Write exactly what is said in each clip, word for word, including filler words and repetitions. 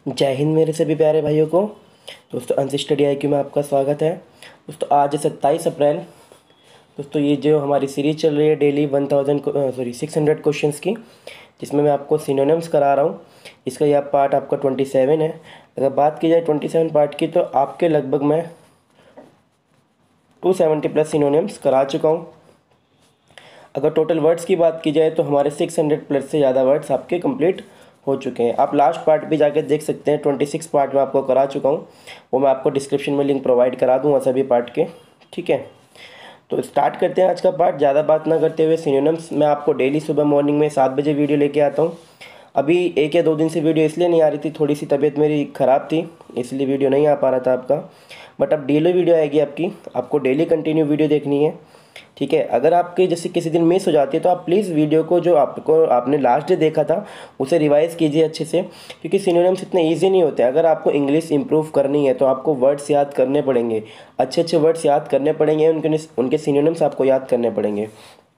जय हिंद मेरे सभी प्यारे भाइयों को। दोस्तों अंश स्टडी आई क्यू में आपका स्वागत है। दोस्तों आज सत्ताईस अप्रैल। दोस्तों ये जो हमारी सीरीज़ चल रही है daily one thousand sorry six hundred questions की, जिसमें मैं आपको सिनोनिम्स करा रहा हूँ। इसका यह पार्ट आपका ट्वेंटी सेवन है। अगर बात की जाए ट्वेंटी सेवन पार्ट की, तो आपके लगभग मैं टू सेवेंटी प्लस सिनोनिम्स करा चुका हूँ। अगर टोटल वर्ड्स की बात की जाए तो हमारे सिक्स हंड्रेड प्लस से ज़्यादा वर्ड्स आपके कंप्लीट हो चुके हैं। आप लास्ट पार्ट भी जाकर देख सकते हैं। ट्वेंटी सिक्स पार्ट में आपको करा चुका हूँ, वो मैं आपको डिस्क्रिप्शन में लिंक प्रोवाइड करा दूँगा सभी पार्ट के। ठीक है, तो स्टार्ट करते हैं आज का पार्ट। ज़्यादा बात ना करते हुए सिनोनिम्स मैं आपको डेली सुबह मॉर्निंग में सात बजे वीडियो लेके आता हूँ। अभी एक या दो दिन से वीडियो इसलिए नहीं आ रही थी, थोड़ी सी तबीयत मेरी ख़राब थी, इसलिए वीडियो नहीं आ पा रहा था आपका। बट अब डेली वीडियो आएगी आपकी, आपको डेली कंटिन्यू वीडियो देखनी है। ठीक है, अगर आपके जैसे किसी दिन मिस हो जाती है तो आप प्लीज़ वीडियो को जो आपको आपने लास्ट डे देखा था उसे रिवाइज़ कीजिए अच्छे से, क्योंकि सिनोनिम्स इतने इजी नहीं होते। अगर आपको इंग्लिश इंप्रूव करनी है तो आपको वर्ड्स याद करने पड़ेंगे, अच्छे अच्छे वर्ड्स याद करने पड़ेंगे, उनके उनके सिनोनिम्स आपको याद करने पड़ेंगे,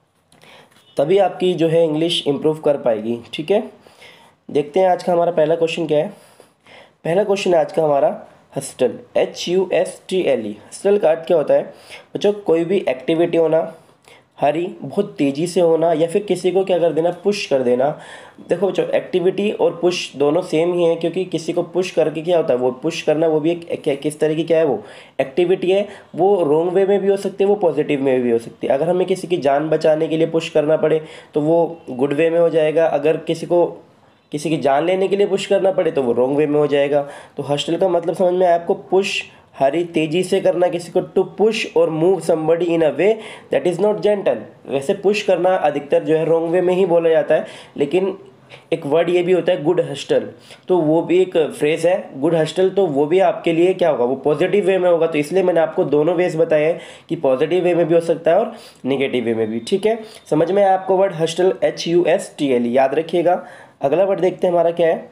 तभी आपकी जो है इंग्लिश इंप्रूव कर पाएगी। ठीक है, देखते हैं आज का हमारा पहला क्वेश्चन क्या है। पहला क्वेश्चन है आज का हमारा hustle, H U S T L E. Hustle का अर्थ क्या होता है बच्चों? कोई भी एक्टिविटी होना, हरी बहुत तेज़ी से होना, या फिर किसी को क्या कर देना, पुश कर देना। देखो बच्चों, एक्टिविटी और पुश दोनों सेम ही है, क्योंकि किसी को पुश करके क्या होता है, वो पुश करना, वो भी एक, एक किस तरह की क्या है, वो एक्टिविटी है। वो रॉन्ग वे में भी हो सकती है, वो पॉजिटिव में भी हो सकती है। अगर हमें किसी की जान बचाने के लिए पुश करना पड़े तो वो गुड वे में हो जाएगा। अगर किसी को किसी की जान लेने के लिए पुश करना पड़े तो वो रॉन्ग वे में हो जाएगा। तो हस्टल का मतलब समझ में आया आपको? पुश, हरी तेजी से करना किसी को, टू पुश और move somebody in a way that is not gentle. वैसे पुश करना अधिकतर जो है रॉन्ग वे में ही बोला जाता है, लेकिन एक वर्ड ये भी होता है गुड हस्टल, तो वो भी एक फ्रेज है गुड हस्टल, तो वो भी आपके लिए क्या होगा, वो पॉजिटिव वे में होगा। तो इसलिए मैंने आपको दोनों वेज बताए हैं कि पॉजिटिव वे में भी हो सकता है और नेगेटिव वे में भी। ठीक है, समझ में आया आपको word hustle, H U S T L, याद रखिएगा। अगला वर्ड देखते हैं हमारा क्या है।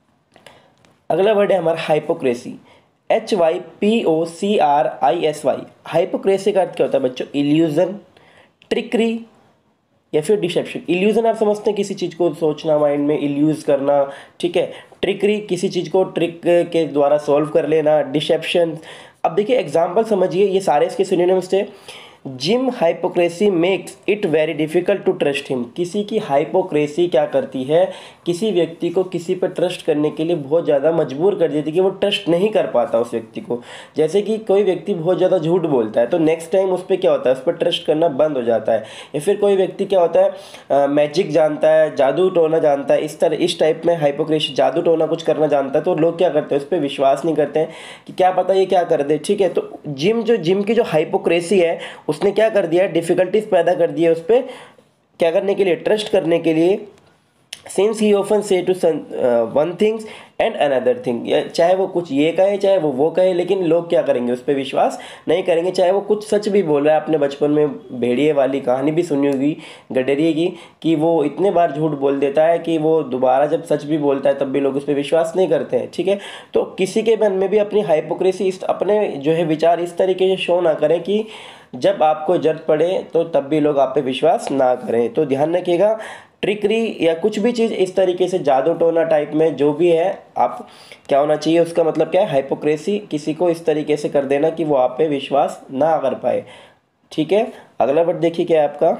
अगला वर्ड है हमारा hypocrisy, H Y P O C R I S Y. Hypocrisy का अर्थ क्या होता है बच्चों? इल्यूजन, ट्रिकरी या फिर डिसेप्शन। इल्यूजन आप समझते हैं किसी चीज़ को सोचना, माइंड में इल्यूज करना। ठीक है, ट्रिकरी किसी चीज़ को ट्रिक के द्वारा सॉल्व कर लेना, डिसेप्शन। अब देखिए एग्जाम्पल समझिए, ये सारे इसके सिनोनिम्स थे। Jim hypocrisy makes it very difficult to trust him. किसी की हाइपोक्रेसी क्या करती है, किसी व्यक्ति को किसी पर ट्रस्ट करने के लिए बहुत ज़्यादा मजबूर कर देती है कि वो ट्रस्ट नहीं कर पाता उस व्यक्ति को। जैसे कि कोई व्यक्ति बहुत ज़्यादा झूठ बोलता है तो नेक्स्ट टाइम उस पर क्या होता है, उस पर ट्रस्ट करना बंद हो जाता है। या फिर कोई व्यक्ति क्या होता है, मैजिक जानता है, जादू टोना जानता है, इस तरह इस टाइप में हाइपोक्रेसी, जादू टोना कुछ करना जानता है, तो लोग क्या करते हैं, उस पर विश्वास नहीं करते हैं कि क्या पता ये क्या कर दे। ठीक है, तो जिम जो जिम की जो हाइपोक्रेसी है उसने क्या कर दिया, डिफ़िकल्टीज पैदा कर दी है उस पर क्या करने के लिए, ट्रस्ट करने के लिए। Since he often say to one things and another thing, चाहे वो कुछ ये कहे चाहे वो वो कहे, लेकिन लोग क्या करेंगे, उस पर विश्वास नहीं करेंगे। चाहे वो कुछ सच भी बोल रहा है। आपने बचपन में भेड़िए वाली कहानी भी सुनी होगी गडरिए की, कि वो इतने बार झूठ बोल देता है कि वो दोबारा जब सच भी बोलता है तब भी लोग उस पर विश्वास नहीं करते हैं। ठीक है, तो किसी के मन में भी अपनी हाइपोक्रेसी, इस अपने जो है विचार इस तरीके से शो ना करें कि जब आपको जरूरत पड़े तो तब भी लोग आप पे विश्वास ना करें। तो ध्यान रखिएगा, ट्रिकरी या कुछ भी चीज़ इस तरीके से जादू टोना टाइप में जो भी है, आप क्या होना चाहिए, उसका मतलब क्या है, हाइपोक्रेसी, किसी को इस तरीके से कर देना कि वो आप पे विश्वास ना कर पाए। ठीक है, अगला वर्ड देखिए क्या है आपका,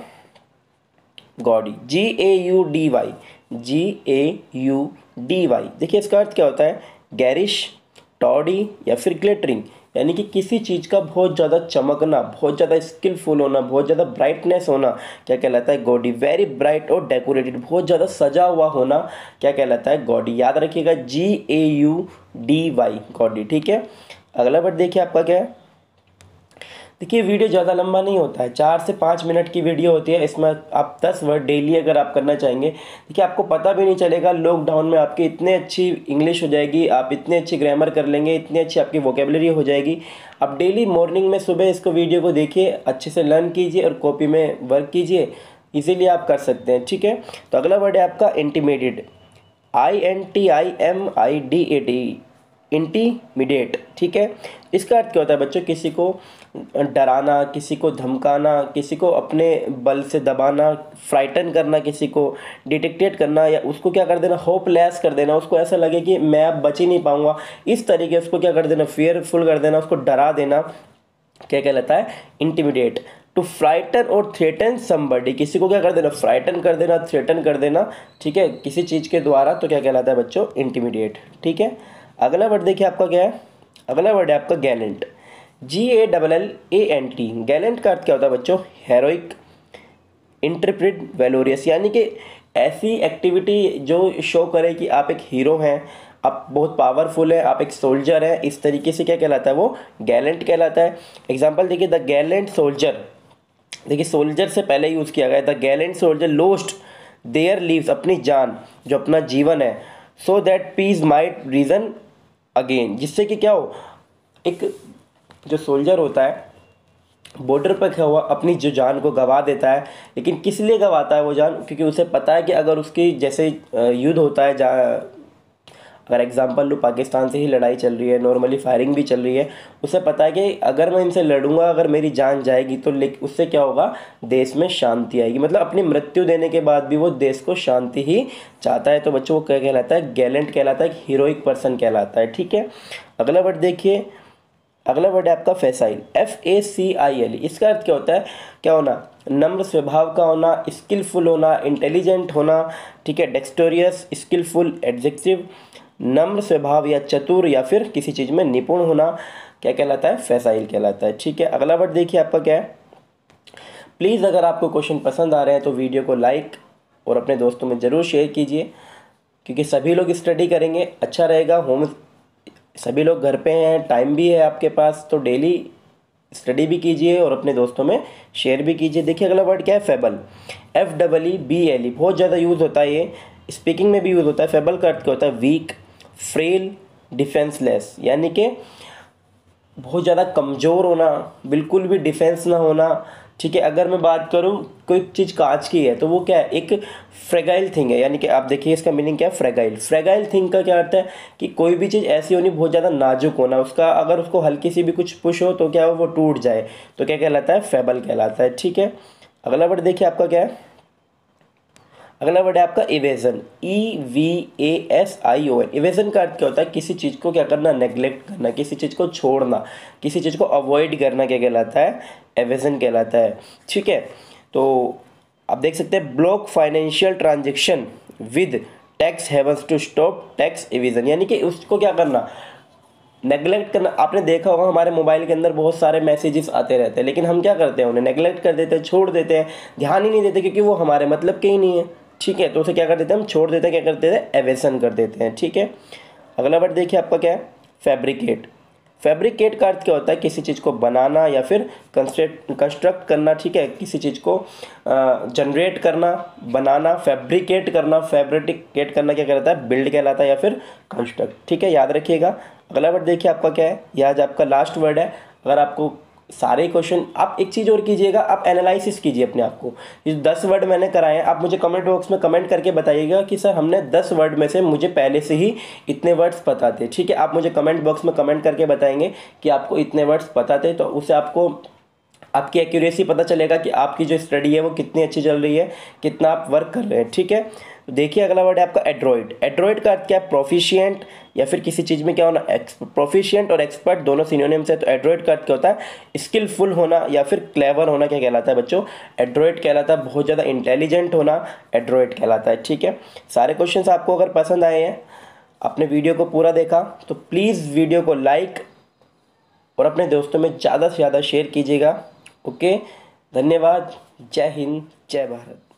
gaudy, G A U D Y, G A U D Y. देखिए इसका अर्थ क्या होता है, गैरिश, टॉडी या फिर ग्लिटरिंग, यानी कि किसी चीज़ का बहुत ज़्यादा चमकना, बहुत ज़्यादा स्किलफुल होना, बहुत ज़्यादा ब्राइटनेस होना, क्या कहलाता है, गॉडी। वेरी ब्राइट और डेकोरेटेड, बहुत ज़्यादा सजा हुआ होना क्या कहलाता है, गॉडी। याद रखिएगा, G A U D Y, gaudy. ठीक है, अगला वर्ड देखिए आपका क्या है। देखिए वीडियो ज़्यादा लंबा नहीं होता है, चार से पाँच मिनट की वीडियो होती है। इसमें आप दस वर्ड डेली अगर आप करना चाहेंगे, देखिए आपको पता भी नहीं चलेगा, लॉकडाउन में आपकी इतनी अच्छी इंग्लिश हो जाएगी, आप इतनी अच्छी ग्रामर कर लेंगे, इतनी अच्छी आपकी वोकेबलरी हो जाएगी। आप डेली मॉर्निंग में सुबह इसको वीडियो को देखिए, अच्छे से लर्न कीजिए और कॉपी में वर्क कीजिए, इजीली आप कर सकते हैं। ठीक है, तो अगला वर्ड है आपका intimidated, I N T I M I D A T, intimidate, ठीक है। इसका अर्थ क्या होता है बच्चों, किसी को डराना, किसी को धमकाना, किसी को अपने बल से दबाना, फ्राइटन करना, किसी को डिटेक्टेट करना, या उसको क्या कर देना, होपलेस कर देना, उसको ऐसा लगे कि मैं अब बच ही नहीं पाऊंगा, इस तरीके उसको क्या कर देना, फियरफुल कर देना, उसको डरा देना, क्या कहलाता है, इंटीमिडेट। टू फ्राइटन और थ्रेटन समबडी, किसी को क्या कर देना, फ्राइटन कर देना, थ्रेटन कर देना, ठीक है, किसी चीज़ के द्वारा, तो क्या कहलाता है बच्चों, इंटीमिडेट, ठीक है। अगला वर्ड देखिए आपका क्या है, अगला वर्ड है आपका gallant, G A double L A N T. Gallant का अर्थ क्या होता है बच्चों, हेरोइक, इंटरप्रेट, वेलोरियस, यानी कि ऐसी एक्टिविटी जो शो करे कि आप एक हीरो हैं, आप बहुत पावरफुल है, आप एक सोल्जर हैं, इस तरीके से क्या कहलाता है, वो गैलेंट कहलाता है। एग्जाम्पल देखिए, द गैलेंट सोल्जर, देखिए सोल्जर से पहले यूज़ किया गया, the gallant soldier lost their lives, अपनी जान, जो अपना जीवन है, so that peace might reign again, जिससे कि क्या हो, एक जो सोल्जर होता है बॉर्डर पर खड़ा हुआ अपनी जो जान को गंवा देता है, लेकिन किस लिए गंवाता है वो जान, क्योंकि उसे पता है कि अगर उसकी जैसे युद्ध होता है, जहाँ अगर एग्जांपल लो, पाकिस्तान से ही लड़ाई चल रही है, नॉर्मली फायरिंग भी चल रही है, उसे पता है कि अगर मैं इनसे लड़ूंगा, अगर मेरी जान जाएगी तो उससे क्या होगा, देश में शांति आएगी, मतलब अपनी मृत्यु देने के बाद भी वो देश को शांति ही चाहता है। तो बच्चों वो क्या कहलाता है, गैलेंट कहलाता है, हीरोइक पर्सन कहलाता है, ठीक है। अगला वर्ड देखिए, अगला वर्ड है आपका फैसाइल, F A C I L. इसका अर्थ क्या होता है, क्या होना, नम्र स्वभाव का होना, स्किलफुल होना, इंटेलिजेंट होना, ठीक है, डेक्सटोरियस, स्किलफुल, एडजेक्टिव, नम्र स्वभाव या चतुर या फिर किसी चीज़ में निपुण होना, क्या कहलाता है, फैसाइल कहलाता है, ठीक है। अगला वर्ड देखिए आपका क्या है, प्लीज़ अगर आपको क्वेश्चन पसंद आ रहे हैं तो वीडियो को लाइक और अपने दोस्तों में ज़रूर शेयर कीजिए, क्योंकि सभी लोग स्टडी करेंगे, अच्छा रहेगा। होम सभी लोग घर पे हैं, टाइम भी है आपके पास, तो डेली स्टडी भी कीजिए और अपने दोस्तों में शेयर भी कीजिए। देखिए अगला वर्ड क्या है, fable, F double E B L E, बहुत ज़्यादा यूज़ होता है, ये स्पीकिंग में भी यूज़ होता है। फेबल का अर्थ क्या होता है, वीक, फ्रेल, डिफेंसलेस, यानी कि बहुत ज़्यादा कमज़ोर होना, बिल्कुल भी डिफेंस ना होना, ठीक है। अगर मैं बात करूँ कोई चीज़ कांच की है तो वो क्या है, एक फ्रेगाइल थिंग है, यानी कि आप देखिए इसका मीनिंग क्या है, फ्रेगाइल। फ्रेगाइल थिंग का क्या अर्थ है कि कोई भी चीज़ ऐसी होनी, बहुत ज़्यादा नाजुक होना, उसका अगर उसको हल्की सी भी कुछ पुश हो तो क्या हो, वो टूट जाए, तो क्या कहलाता है, फेबल कहलाता है, ठीक है। अगला वर्ड देखिए आपका क्या है, अगला वर्ड है आपका evasion, E V A S I O N. Evasion का अर्थ क्या होता है, किसी चीज़ को क्या करना, नेग्लेक्ट करना, किसी चीज़ को छोड़ना, किसी चीज़ को अवॉइड करना, क्या कहलाता है, एवेजन कहलाता है, ठीक है। तो आप देख सकते हैं, block financial transaction with tax havens to stop tax evasion, यानी कि उसको क्या करना, नेगलेक्ट करना। आपने देखा होगा हमारे मोबाइल के अंदर बहुत सारे मैसेजेस आते रहते हैं, लेकिन हम क्या करते हैं, उन्हें नेगलेक्ट कर देते हैं, छोड़ देते हैं, ध्यान ही नहीं देते, क्योंकि वो हमारे मतलब के ही नहीं है, ठीक है। तो उसे क्या कर देते हैं, हम छोड़ देते हैं, क्या करते हैं, एवेसन कर देते हैं, ठीक है। अगला वर्ड देखिए आपका क्या है, फैब्रिकेट। फैब्रिकेट का अर्थ क्या होता है, किसी चीज़ को बनाना या फिर कंस्ट्रक्ट कंस्ट्रक्ट करना, ठीक है, किसी चीज़ को जनरेट करना, बनाना, फैब्रिकेट करना, फैब्रिकेट करना क्या कहलाता है, बिल्ड कहलाता है या फिर कंस्ट्रक्ट, ठीक है, याद रखिएगा। अगला वर्ड देखिए आपका क्या है, यह आज आपका लास्ट वर्ड है। अगर आपको सारे क्वेश्चन, आप एक चीज़ और कीजिएगा, आप एनालिसिस कीजिए अपने आप को, ये दस वर्ड मैंने कराए हैं, आप मुझे कमेंट बॉक्स में कमेंट करके बताइएगा कि सर हमने दस वर्ड में से मुझे पहले से ही इतने वर्ड्स पता थे, ठीक है। आप मुझे कमेंट बॉक्स में कमेंट करके बताएंगे कि आपको इतने वर्ड्स पता थे, तो उससे आपको आपकी एक्यूरेसी पता चलेगा कि आपकी जो स्टडी है वो कितनी अच्छी चल रही है, कितना आप वर्क कर रहे हैं, ठीक है। तो देखिए अगला वर्ड है आपका एड्रॉइड। एड्रॉइड का अर्थ क्या है, प्रोफिशिएंट या फिर किसी चीज़ में क्या होना, प्रोफिशिएंट और एक्सपर्ट दोनों सिनोनिम्स है। तो एड्रॉइड का अर्थ क्या होता है, स्किलफुल होना या फिर क्लेवर होना, क्या कहलाता है बच्चों, एड्रॉइड कहलाता है। बहुत ज़्यादा इंटेलिजेंट होना एड्रॉइड कहलाता है, ठीक है। सारे क्वेश्चंस आपको अगर पसंद आए हैं, आपने वीडियो को पूरा देखा, तो प्लीज़ वीडियो को लाइक और अपने दोस्तों में ज़्यादा से ज़्यादा शेयर कीजिएगा। ओके, धन्यवाद, जय हिंद, जय भारत।